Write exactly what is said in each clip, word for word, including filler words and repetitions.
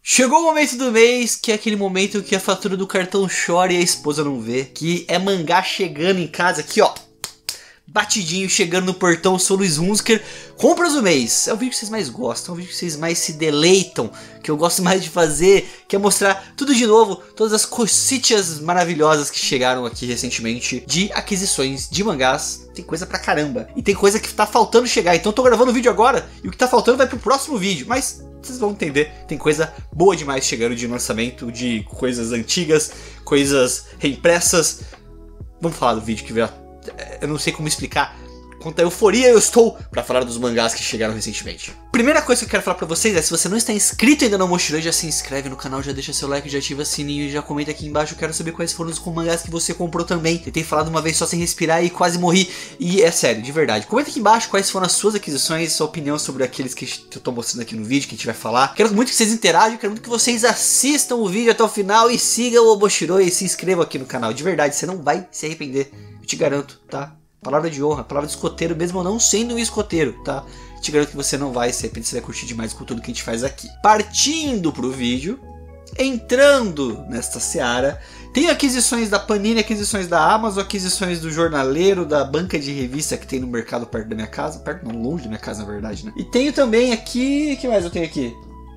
Chegou o momento do mês, que é aquele momento que a fatura do cartão chora e a esposa não vê. Que é mangá chegando em casa aqui, ó. Batidinho, chegando no portão. Eu sou o Luiz Hunziker. Compras do mês. É o vídeo que vocês mais gostam, é o vídeo que vocês mais se deleitam, que eu gosto mais de fazer, que é mostrar tudo de novo, todas as cositas maravilhosas que chegaram aqui recentemente de aquisições de mangás. Tem coisa pra caramba. E tem coisa que tá faltando chegar. Então eu tô gravando o vídeo agora e o que tá faltando vai pro próximo vídeo. Mas vocês vão entender. Tem coisa boa demais chegando de lançamento, de coisas antigas, coisas reimpressas. Vamos falar do vídeo que veio. Eu não sei como explicar quanta euforia eu estou para falar dos mangás que chegaram recentemente. Primeira coisa que eu quero falar para vocês é, se você não está inscrito ainda no Mochilão, já se inscreve no canal, já deixa seu like, já ativa o sininho e já comenta aqui embaixo. Eu quero saber quais foram os mangás que você comprou também. Tentei falar de uma vez só sem respirar e quase morri. E é sério, de verdade. Comenta aqui embaixo quais foram as suas aquisições, sua opinião sobre aqueles que eu tô mostrando aqui no vídeo, que a gente vai falar. Quero muito que vocês interajam, quero muito que vocês assistam o vídeo até o final e sigam o Oboshiroi e se inscrevam aqui no canal. De verdade, você não vai se arrepender. Eu te garanto, tá? Palavra de honra, palavra de escoteiro, mesmo não sendo um escoteiro, tá? Te garanto que você não vai se arrepender, você vai curtir demais com tudo que a gente faz aqui. Partindo pro vídeo, entrando nesta seara, tem aquisições da Panini, aquisições da Amazon, aquisições do Jornaleiro, da banca de revista que tem no mercado perto da minha casa. Perto não, longe da minha casa, na verdade, né? E tenho também aqui... O que mais eu tenho aqui?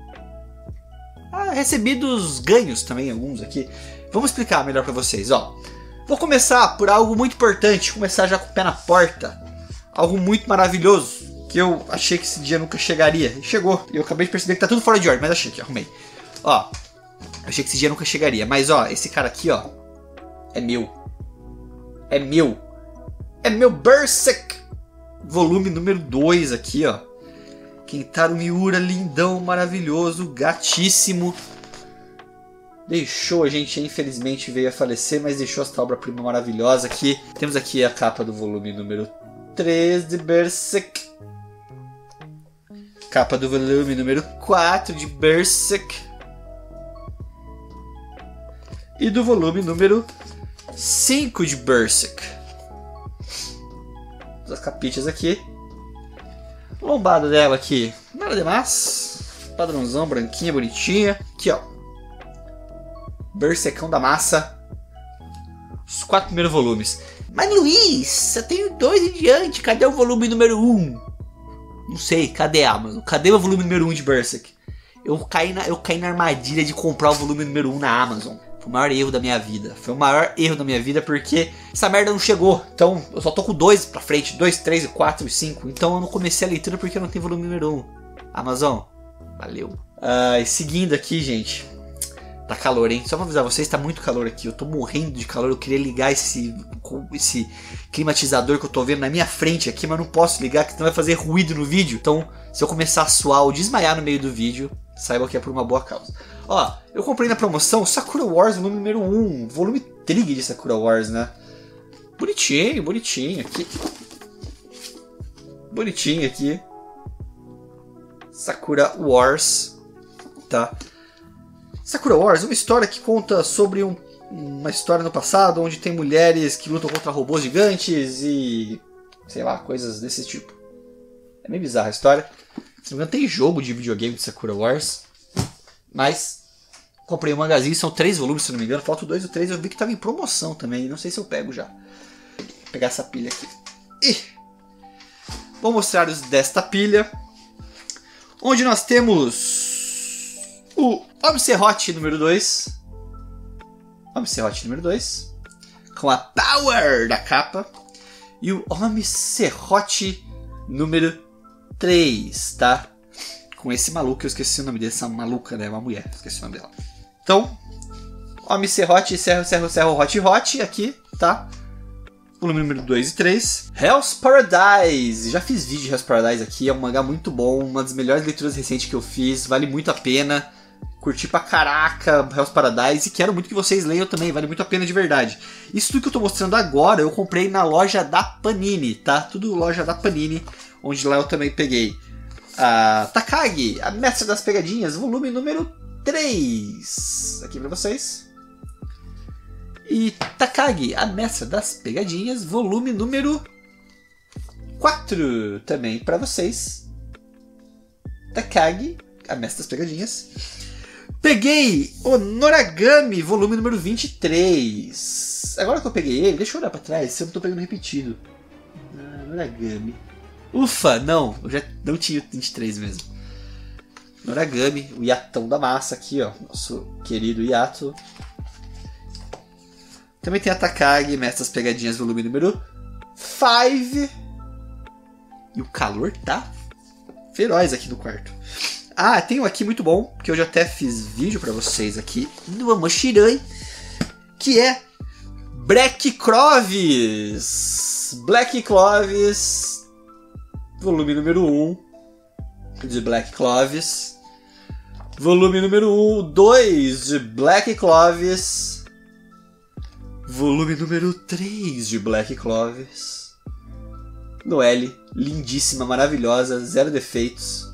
Ah, recebidos ganhos também, alguns aqui. Vamos explicar melhor pra vocês, ó. Vou começar por algo muito importante, começar já com o pé na porta. Algo muito maravilhoso, que eu achei que esse dia nunca chegaria. E chegou, e eu acabei de perceber que tá tudo fora de ordem, mas achei que arrumei. Ó, achei que esse dia nunca chegaria, mas ó, esse cara aqui, ó, é meu. É meu. É meu Berserk! Volume número dois aqui, ó. Kentaro Miura, lindão, maravilhoso, gatíssimo. Deixou a gente, infelizmente veio a falecer, mas deixou esta obra-prima maravilhosa aqui. Temos aqui a capa do volume número três de Berserk. Capa do volume número quatro de Berserk. E do volume número cinco de Berserk. As capitas aqui. Lombada dela aqui, nada demais. Padrãozão, branquinha, bonitinha. Aqui, ó. Berserkão da massa. Os quatro primeiros volumes. Mas Luiz, eu tenho dois em diante. Cadê o volume número um? Não sei, cadê a Amazon? Cadê o volume número um de Berserk? Eu caí, na, eu caí na armadilha de comprar o volume número um na Amazon. Foi o maior erro da minha vida. Foi o maior erro da minha vida porque essa merda não chegou. Então eu só tô com dois pra frente. Dois, três, quatro e cinco. Então eu não comecei a leitura porque eu não tenho volume número um. Amazon, valeu. Ah, e seguindo aqui, gente. Tá calor, hein? Só pra avisar vocês, tá muito calor aqui. Eu tô morrendo de calor. Eu queria ligar esse, esse climatizador que eu tô vendo na minha frente aqui, mas não posso ligar, porque senão vai fazer ruído no vídeo. Então, se eu começar a suar ou desmaiar no meio do vídeo, saiba que é por uma boa causa. Ó, eu comprei na promoção Sakura Wars, volume número um. Volume Trig de Sakura Wars, né? Bonitinho, bonitinho aqui. Bonitinho aqui. Sakura Wars. Tá? Sakura Wars, uma história que conta sobre um, uma história no passado onde tem mulheres que lutam contra robôs gigantes e sei lá, coisas desse tipo. É meio bizarra a história. Se não me engano, tem jogo de videogame de Sakura Wars. Mas comprei um magazinho, são três volumes, se não me engano. Falta o dois e o três, eu vi que estava em promoção também. Não sei se eu pego já. Vou pegar essa pilha aqui. E vou mostrar os desta pilha. Onde nós temos o Obserhot número dois. Obserhot número dois. Com a Power da capa. E o Obserhot número três, tá? Com esse maluco, eu esqueci o nome dessa maluca, né? Uma mulher, esqueci o nome dela. Então, Obserhot, Serro, Serro, Serro, Hot, Hot, aqui, tá? Volume número dois e três. Hell's Paradise. Já fiz vídeo de Hell's Paradise aqui, é um mangá muito bom, uma das melhores leituras recentes que eu fiz, vale muito a pena. Curti pra caraca Hell's Paradise e quero muito que vocês leiam também, vale muito a pena de verdade. Isso tudo que eu tô mostrando agora eu comprei na loja da Panini, tá? Tudo loja da Panini, onde lá eu também peguei a Takagi, a Mestra das Pegadinhas, volume número três, aqui pra vocês. E Takagi, a Mestra das Pegadinhas, volume número quatro, também pra vocês. Takagi, a Mestra das Pegadinhas. Peguei o Noragami, volume número vinte e três. Agora que eu peguei ele, deixa eu olhar pra trás se eu não tô pegando repetido. Ah, Noragami. Ufa, não, eu já não tinha o vinte e três mesmo. Noragami, o Yatão da massa aqui, ó. Nosso querido Yato. Também tem a Takagi, Mestre das Pegadinhas, volume número cinco. E o calor tá feroz aqui no quarto. Ah, tem um aqui muito bom, que eu já até fiz vídeo pra vocês aqui, do Amoshirai, que é Black Clovis. Black Clovis, volume número um, de Black Clovis. Volume número um, dois de Black Clovis. Volume número três de Black Clovis. Noelle, lindíssima, maravilhosa, zero defeitos.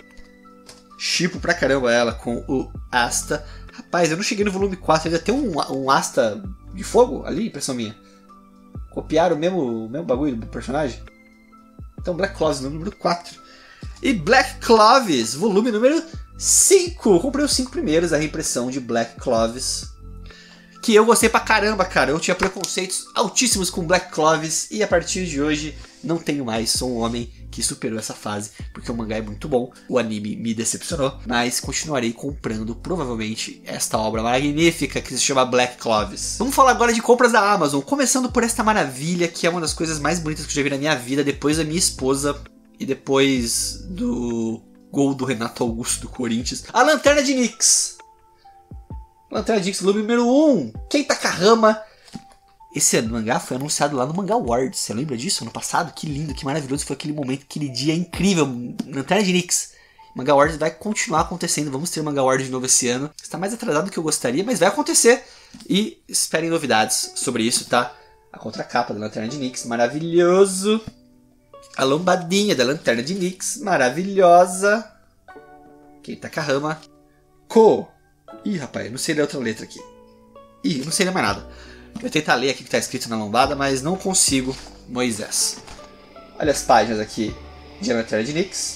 Chipo pra caramba ela com o Asta. Rapaz, eu não cheguei no volume quatro, ainda tem um, um Asta de fogo ali, impressão minha. Copiaram o mesmo, o mesmo bagulho do personagem. Então Black Clovis, número quatro. E Black Clovis, volume número cinco. Comprei os cinco primeiros, a reimpressão de Black Clovis. Que eu gostei pra caramba, cara. Eu tinha preconceitos altíssimos com Black Clovis. E a partir de hoje, não tenho mais. Sou um homem que superou essa fase. Porque o mangá é muito bom. O anime me decepcionou. Mas continuarei comprando, provavelmente, esta obra magnífica que se chama Black Clovis. Vamos falar agora de compras da Amazon. Começando por esta maravilha, que é uma das coisas mais bonitas que eu já vi na minha vida. Depois da minha esposa. E depois do gol do Renato Augusto do Corinthians. A Lanterna de Nyx. Lanterna de Nyx, volume número um. Keita Kahama. Esse mangá foi anunciado lá no Manga Awards. Você lembra disso? Ano passado? Que lindo, que maravilhoso foi aquele momento, aquele dia incrível. Lanterna de Nyx. Manga Awards vai continuar acontecendo. Vamos ter Manga Awards de novo esse ano. Está mais atrasado do que eu gostaria, mas vai acontecer. E esperem novidades sobre isso, tá? A contracapa da Lanterna de Nyx, maravilhoso. A lombadinha da Lanterna de Nyx, maravilhosa. Keita Kahama. Ko. Ih, rapaz, não sei ler outra letra aqui. Ih, não sei ler mais nada. Eu vou tentar ler aqui o que está escrito na lombada, mas não consigo. Moisés. Olha as páginas aqui de A Lanterna de Nyx.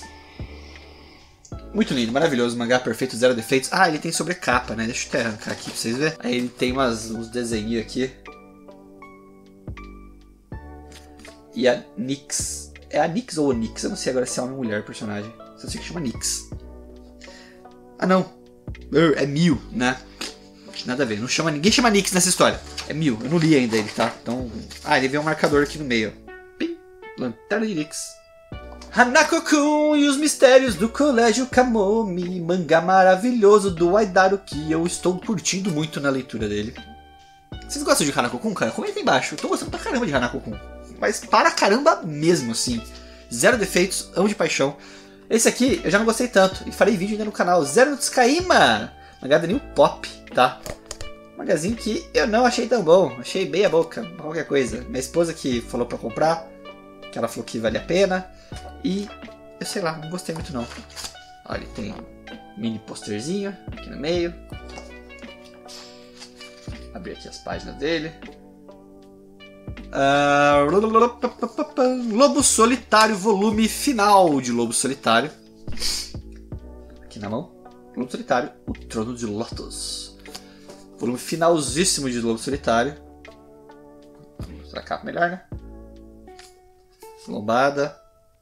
Muito lindo, maravilhoso. Mangá perfeito, zero defeitos. Ah, ele tem sobrecapa, né? Deixa eu até arrancar aqui pra vocês verem. Aí ele tem umas, uns desenhos aqui. E a Nyx. É a Nyx ou a Nyx? Eu não sei agora se é homem ou mulher o personagem. Só sei que chama Nyx. Ah, não. É Mil, né? Nada a ver, não chama, ninguém chama Nyx nessa história. É Mil, eu não li ainda ele, tá? Então. Ah, ele vem um marcador aqui no meio. Pim, Lanterna de Nyx. Hanako-kun e os mistérios do Colégio Kamomi. Mangá maravilhoso do Aidaro que eu estou curtindo muito na leitura dele. Vocês gostam de Hanako-kun, cara? Comenta aí embaixo. Eu tô gostando pra caramba de Hanako-kun. Mas para caramba mesmo, assim. Zero defeitos, amo de paixão. Esse aqui eu já não gostei tanto. E farei vídeo ainda no canal. Zero no Tsukaima. Mangá da New Pop, tá? Magazinho que eu não achei tão bom. Achei bem a boca, qualquer coisa. Minha esposa que falou pra comprar. Que ela falou que vale a pena. E eu sei lá, não gostei muito não. Olha, tem um mini posterzinho aqui no meio. Abrir aqui as páginas dele. Uh, Lobo Solitário, volume final de Lobo Solitário. Aqui na mão. Lobo Solitário, o Trono de Lotus. Volume finalzíssimo de Lobo Solitário. Vamos mostrar a capa melhor, né? Lombada.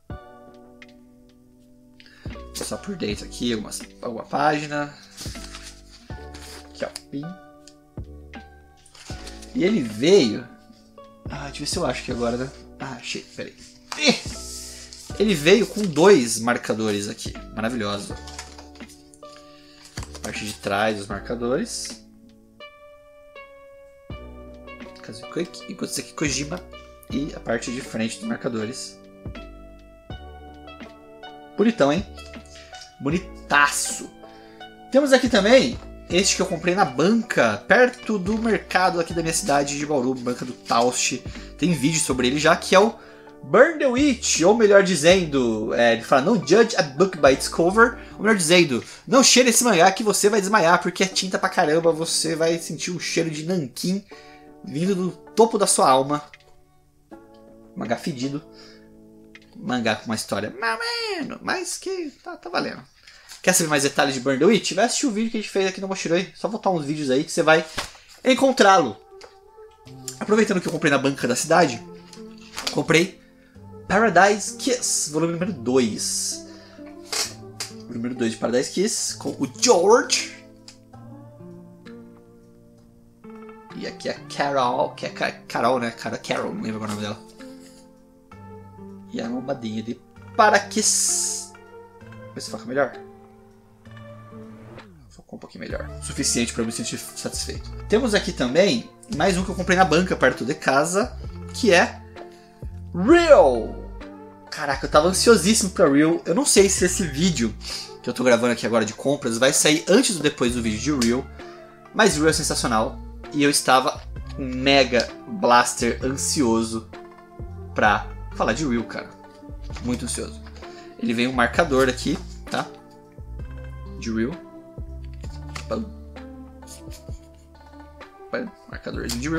Vou só por dentro aqui algumas, alguma página. Aqui, ó. Pim. E ele veio. Ah, deixa eu ver se eu acho aqui agora, né? Ah, achei, peraí. Ele veio com dois marcadores aqui. Maravilhoso. A parte de trás dos marcadores. Enquanto isso aqui Kojima. E a parte de frente dos marcadores. Bonitão, hein? Bonitaço. Temos aqui também este que eu comprei na banca, perto do mercado aqui da minha cidade de Bauru, banca do Taust. Tem vídeo sobre ele já, que é o Burn the Witch, ou melhor dizendo, é, ele fala, não judge a book by its cover, ou melhor dizendo, não cheire esse mangá que você vai desmaiar, porque é tinta pra caramba, você vai sentir o cheiro de nanquim vindo do topo da sua alma. Mangá fedido. Mangá com uma história mais ou menos, mas que tá, tá valendo. Quer saber mais detalhes de Burn the Witch? Vai assistir o vídeo que a gente fez aqui no Mochiroi. Só botar uns vídeos aí que você vai encontrá-lo. Aproveitando que eu comprei na banca da cidade, comprei Paradise Kiss, volume número dois. Número dois de Paradise Kiss, com o George. E aqui é a Carol, que é a Carol, né? Cara, Carol, não lembro o nome dela. E a lombadinha de Parakiss. Vê se foca melhor. Focou um pouquinho melhor. Suficiente para eu me sentir satisfeito. Temos aqui também mais um que eu comprei na banca perto de casa, que é Real. Caraca, eu tava ansiosíssimo pra Real. Eu não sei se esse vídeo que eu tô gravando aqui agora de compras vai sair antes ou depois do vídeo de Real, mas Real é sensacional e eu estava mega blaster ansioso pra falar de Real, cara. Muito ansioso. Ele vem um marcador aqui, tá? De Real. Pam. Pam. Marcadorzinho de Real.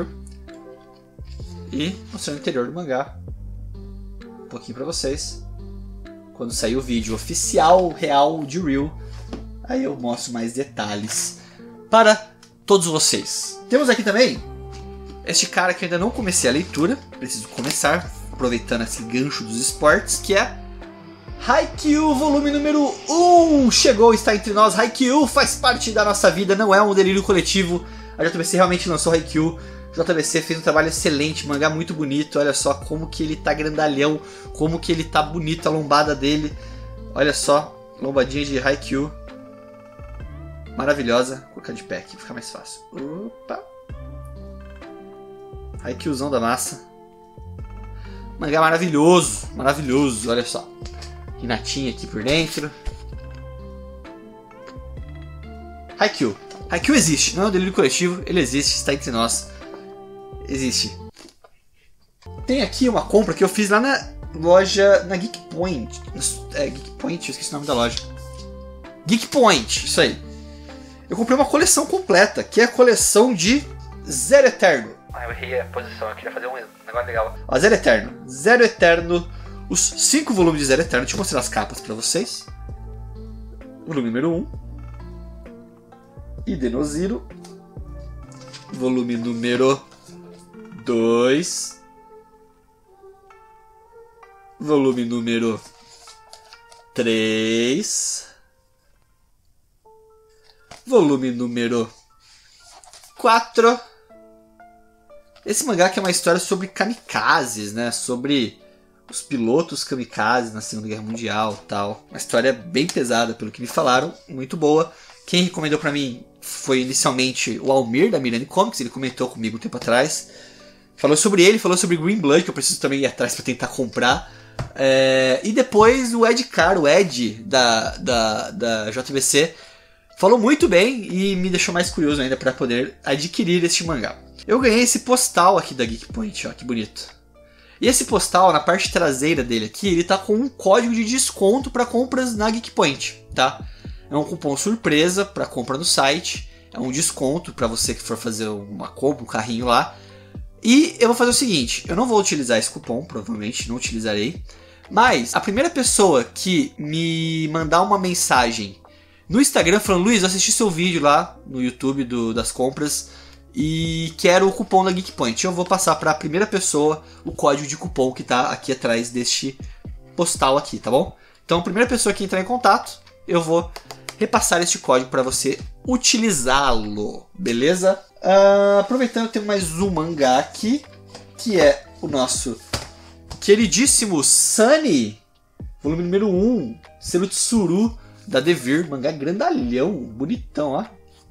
E mostrando o interior do mangá. Um pouquinho pra vocês. Quando sair o vídeo oficial, real de Real, aí eu mostro mais detalhes para todos vocês. Temos aqui também este cara que eu ainda não comecei a leitura. Preciso começar, aproveitando esse gancho dos esportes, que é Haikyuu, volume número um. Chegou, está entre nós. Haikyuu faz parte da nossa vida, não é um delírio coletivo. A J B C realmente lançou Haikyuu. J B C fez um trabalho excelente, mangá muito bonito. Olha só como que ele tá grandalhão, como que ele tá bonito, a lombada dele. Olha só, lombadinha de Haikyuu. Maravilhosa. Vou colocar de pé aqui, fica mais fácil. Opa. Haikyuuzão da massa. Mangá maravilhoso, maravilhoso, olha só. Hinatinha aqui por dentro. Haikyuu. Haikyuu existe, não é um delírio coletivo, ele existe, está entre nós. Existe. Tem aqui uma compra que eu fiz lá na loja, na Geek Point. É, Geek Point, eu esqueci o nome da loja. Geek Point, isso aí. Eu comprei uma coleção completa, que é a coleção de Zero Eterno. Ah, eu errei a posição, eu queria fazer um negócio legal. Ó, Zero Eterno. Zero Eterno, os cinco volumes de Zero Eterno. Deixa eu mostrar as capas pra vocês. Volume número um. Idenoziro. Volume número dois. Volume número três. Volume número quatro. Esse mangá que é uma história sobre kamikazes, né? Sobre os pilotos kamikazes na Segunda Guerra Mundial e tal. Uma história bem pesada, pelo que me falaram. Muito boa. Quem recomendou pra mim foi inicialmente o Almir, da Mirani Comics. Ele comentou comigo um tempo atrás. Falou sobre ele, falou sobre Green Blood, que eu preciso também ir atrás pra tentar comprar. É... E depois o Ed Caro, o Ed, da, da, da J B C, falou muito bem e me deixou mais curioso ainda pra poder adquirir este mangá. Eu ganhei esse postal aqui da Geek Point, ó, que bonito. E esse postal, na parte traseira dele aqui, ele tá com um código de desconto para compras na Geek Point, tá? É um cupom surpresa para compra no site, é um desconto para você que for fazer uma compra, um carrinho lá. E eu vou fazer o seguinte, eu não vou utilizar esse cupom, provavelmente não utilizarei, mas a primeira pessoa que me mandar uma mensagem no Instagram falando: Luiz, eu assisti seu vídeo lá no YouTube do, das compras e quero o cupom da Geek Point, eu vou passar para a primeira pessoa o código de cupom que está aqui atrás deste postal aqui, tá bom? Então a primeira pessoa que entrar em contato, eu vou repassar este código para você utilizá-lo, beleza? Uh, aproveitando, eu tenho mais um mangá aqui, que é o nosso queridíssimo Sunny, volume número um, selo Tsuru da Devir, mangá grandalhão, bonitão, ó.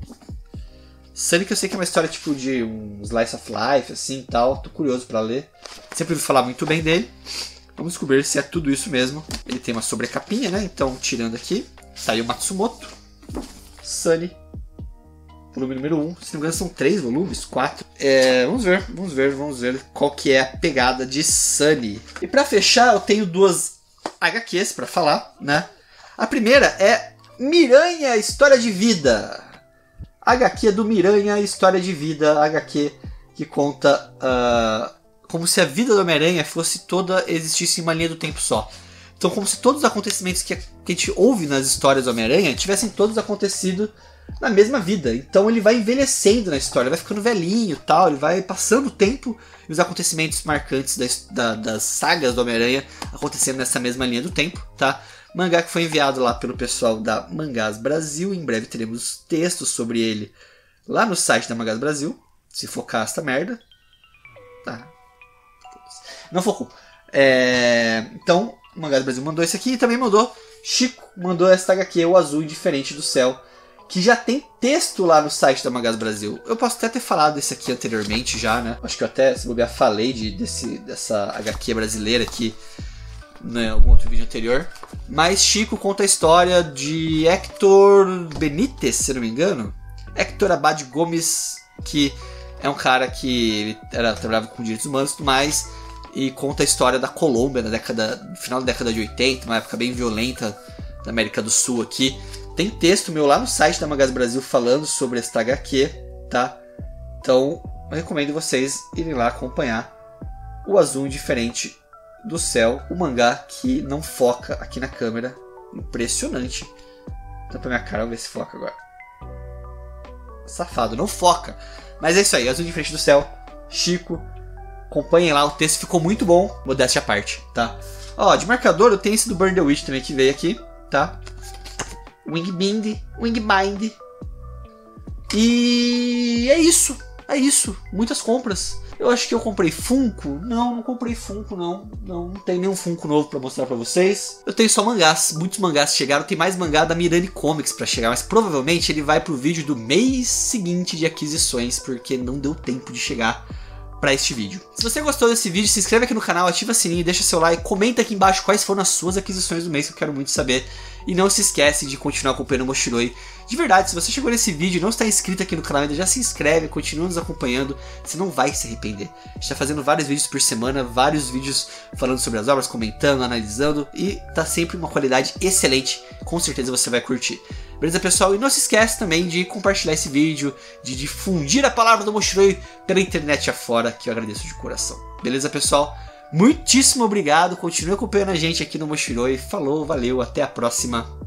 Sunny, que eu sei que é uma história tipo de um slice of life, assim, tal, tô curioso para ler, sempre ouvi falar muito bem dele. Vamos descobrir se é tudo isso mesmo. Ele tem uma sobrecapinha, né? Então, tirando aqui, saiu Matsumoto, Sunny, volume número um. Se não me engano, são três volumes, quatro. É, vamos ver, vamos ver, vamos ver qual que é a pegada de Sunny. E pra fechar, eu tenho duas H Qs pra falar, né? A primeira é Miranha, História de Vida. H Q do Miranha, História de Vida. H Q que conta... Uh, como se a vida do Homem-Aranha fosse toda, existisse em uma linha do tempo só. Então como se todos os acontecimentos que a, que a gente ouve nas histórias do Homem-Aranha tivessem todos acontecido na mesma vida. Então ele vai envelhecendo na história, vai ficando velhinho e tal, ele vai passando o tempo e os acontecimentos marcantes das, da, das sagas do Homem-Aranha acontecendo nessa mesma linha do tempo, tá? Mangá que foi enviado lá pelo pessoal da Mangás Brasil, em breve teremos textos sobre ele lá no site da Mangás Brasil, se focar esta merda. Tá. Não focou. É... Então, o Mangás Brasil mandou esse aqui e também mandou, Chico mandou essa agá quê, O Azul Indiferente do Céu, que já tem texto lá no site da Mangás Brasil. Eu posso até ter falado desse aqui anteriormente já, né? Acho que eu até, se bobear, falei de, desse, dessa agá quê brasileira aqui em algum outro vídeo anterior. Mas Chico conta a história de Hector Benítez, se não me engano. Hector Abad Gomes, que é um cara que ele era, trabalhava com direitos humanos e tudo mais, e conta a história da Colômbia na década, no final da década de oitenta, uma época bem violenta da América do Sul aqui. Tem texto meu lá no site da Mangás Brasil falando sobre esta agá quê, tá? Então, eu recomendo vocês irem lá acompanhar O Azul Indiferente do Céu, o mangá que não foca aqui na câmera. Impressionante. Então pra minha cara, vamos ver se foca agora. Safado, não foca. Mas é isso aí, Azul Indiferente do Céu, Chico. Acompanhem lá, o texto ficou muito bom, modéstia à parte, tá? Ó, de marcador eu tenho esse do Burn the Witch também que veio aqui, tá? Wingbind, Wingbind. E é isso, é isso, muitas compras. Eu acho que eu comprei Funko. Não, não comprei Funko, não. Não, não tem nenhum Funko novo pra mostrar pra vocês. Eu tenho só mangás. Muitos mangás chegaram. Tem mais mangá da Mirani Comics pra chegar. Mas provavelmente ele vai pro vídeo do mês seguinte de aquisições. Porque não deu tempo de chegar pra este vídeo. Se você gostou desse vídeo, se inscreve aqui no canal, ativa o sininho, deixa seu like, comenta aqui embaixo quais foram as suas aquisições do mês, que eu quero muito saber. E não se esquece de continuar acompanhando o Mochiroi. De verdade, se você chegou nesse vídeo e não está inscrito aqui no canal ainda, já se inscreve, continua nos acompanhando, você não vai se arrepender. A gente está fazendo vários vídeos por semana, vários vídeos falando sobre as obras, comentando, analisando, e tá sempre uma qualidade excelente, com certeza você vai curtir. Beleza, pessoal? E não se esquece também de compartilhar esse vídeo, de difundir a palavra do Mochiroi pela internet afora, que eu agradeço de coração. Beleza, pessoal? Muitíssimo obrigado, continue acompanhando a gente aqui no Mochiroi. Falou, valeu, até a próxima.